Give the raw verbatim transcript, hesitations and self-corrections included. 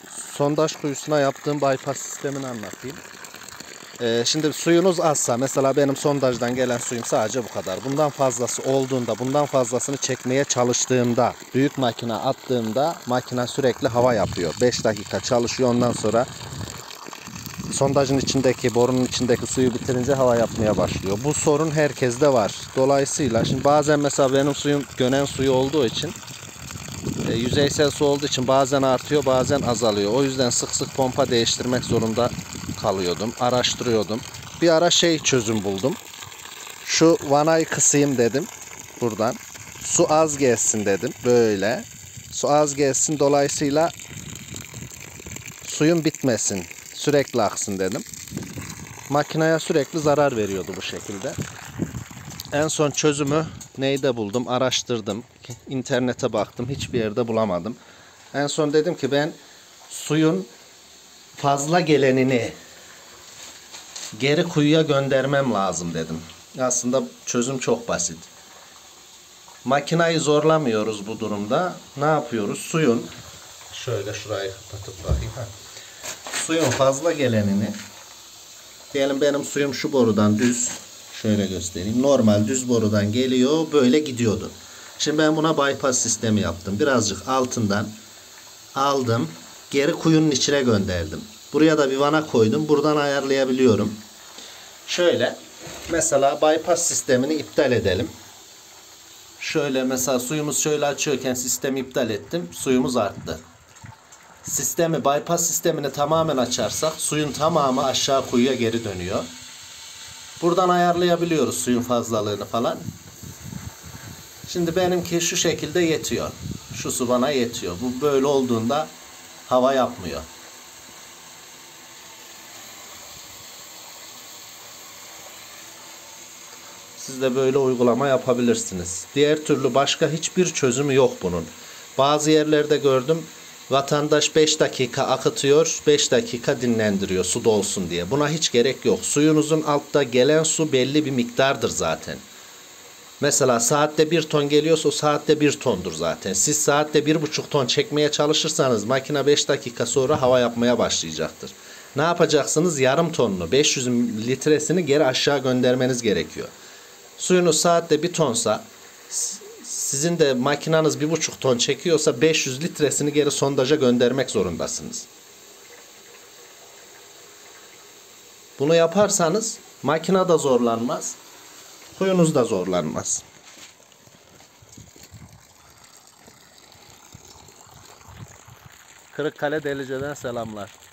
sondaj kuyusuna yaptığım bypass sistemini anlatayım. Ee, şimdi suyunuz azsa, mesela benim sondajdan gelen suyum sadece bu kadar. Bundan fazlası olduğunda, bundan fazlasını çekmeye çalıştığımda, büyük makine attığımda makine sürekli hava yapıyor. beş dakika çalışıyor, ondan sonra sondajın içindeki, borunun içindeki suyu bitirince hava yapmaya başlıyor. Bu sorun herkeste var. Dolayısıyla şimdi bazen mesela benim suyum gönen suyu olduğu için, e, yüzeysel su olduğu için bazen artıyor, bazen azalıyor. O yüzden sık sık pompa değiştirmek zorunda kalıyordum. Araştırıyordum. Bir ara şey çözüm buldum. Şu vanayı kısayım dedim buradan. Su az gelsin dedim. Böyle. Su az gelsin, dolayısıyla suyun bitmesin. Sürekli aksın dedim. Makineye sürekli zarar veriyordu bu şekilde. En son çözümü neyde buldum? Araştırdım. İnternete baktım. Hiçbir yerde bulamadım. En son dedim ki ben suyun fazla gelenini geri kuyuya göndermem lazım dedim. Aslında çözüm çok basit. Makinayı zorlamıyoruz bu durumda. Ne yapıyoruz? Suyun, şöyle şurayı kapatıp bakayım. Heh. Suyun fazla gelenini, diyelim benim suyum şu borudan düz, şöyle göstereyim. Normal düz borudan geliyor, böyle gidiyordu. Şimdi ben buna bypass sistemi yaptım. Birazcık altından aldım, geri kuyunun içine gönderdim. Buraya da bir vana koydum. Buradan ayarlayabiliyorum. Şöyle mesela bypass sistemini iptal edelim. Şöyle mesela suyumuz şöyle açıyorken sistemi iptal ettim. Suyumuz arttı. Sistemi, bypass sistemini tamamen açarsak suyun tamamı aşağı kuyuya geri dönüyor. Buradan ayarlayabiliyoruz suyun fazlalığını falan. Şimdi benimki şu şekilde yetiyor. Şu su bana yetiyor. Bu böyle olduğunda hava yapmıyor. Siz de böyle uygulama yapabilirsiniz. Diğer türlü başka hiçbir çözümü yok bunun. Bazı yerlerde gördüm, vatandaş beş dakika akıtıyor, beş dakika dinlendiriyor su dolsun diye. Buna hiç gerek yok. Suyunuzun altta gelen su belli bir miktardır zaten. Mesela saatte bir ton geliyorsa o saatte bir tondur zaten. Siz saatte bir buçuk ton çekmeye çalışırsanız makine beş dakika sonra hava yapmaya başlayacaktır. Ne yapacaksınız? Yarım tonunu, beş yüz litresini geri aşağı göndermeniz gerekiyor. Suyunuz saatte bir tonsa, sizin de makinanız bir buçuk ton çekiyorsa beş yüz litresini geri sondaja göndermek zorundasınız. Bunu yaparsanız makine da zorlanmaz, kuyunuz da zorlanmaz. Kırıkkale Delice'den selamlar.